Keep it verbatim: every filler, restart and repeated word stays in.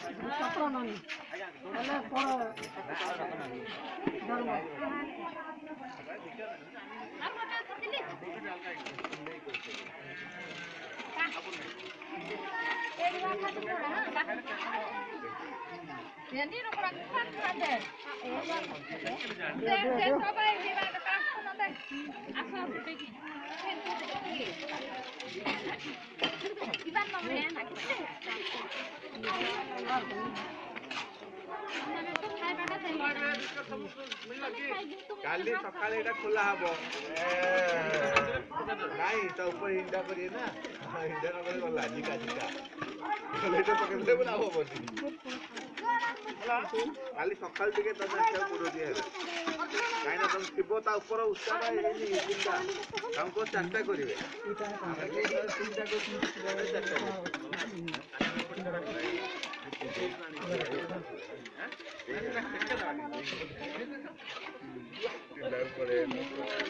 Jadi nomor aku kan ada. Saya saya coba ini ada kasus nanti. Asal pergi. Iban nomornya nak. काली सकाले एटा खोला हबो नाही त ऊपर हिंडा करिए ना हिंडा न करे गला निका निका लेट पकड़ ले बना हो बसी काली सकाल टिके त अच्छा पुरो दिए काई ना तुम थिबो ता ऊपर उस्ता बा एनी हिंडा हमको चर्चा करिवे चिंता को चर्चा Tidak boleh.